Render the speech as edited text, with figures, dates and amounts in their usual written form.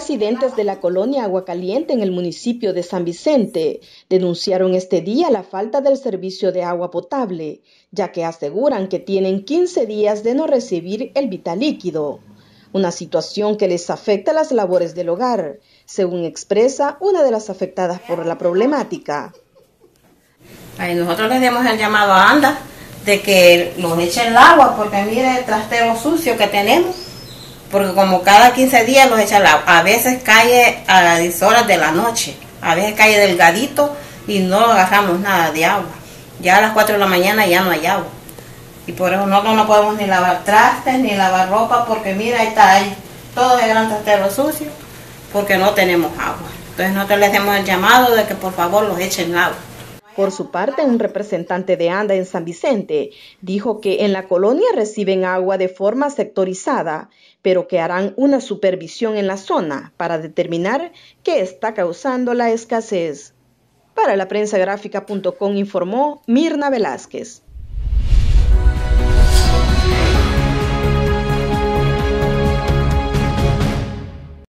Residentes de la colonia Agua Caliente en el municipio de San Vicente denunciaron este día la falta del servicio de agua potable, ya que aseguran que tienen 15 días de no recibir el vital líquido, una situación que les afecta las labores del hogar, según expresa una de las afectadas por la problemática. Nosotros les demos el llamado a ANDA de que nos echen el agua, porque mire el trastero sucio que tenemos. Porque como cada 15 días nos echa el agua, a veces cae a las 10 horas de la noche, a veces cae delgadito y no agarramos nada de agua. Ya a las 4 de la mañana ya no hay agua. Y por eso nosotros no podemos ni lavar trastes, ni lavar ropa, porque mira, ahí todo el gran trastero sucio, porque no tenemos agua. Entonces nosotros les hacemos el llamado de que por favor los echen el agua. Por su parte, un representante de ANDA en San Vicente dijo que en la colonia reciben agua de forma sectorizada, pero que harán una supervisión en la zona para determinar qué está causando la escasez. Para la prensagráfica.com informó Mirna Velázquez.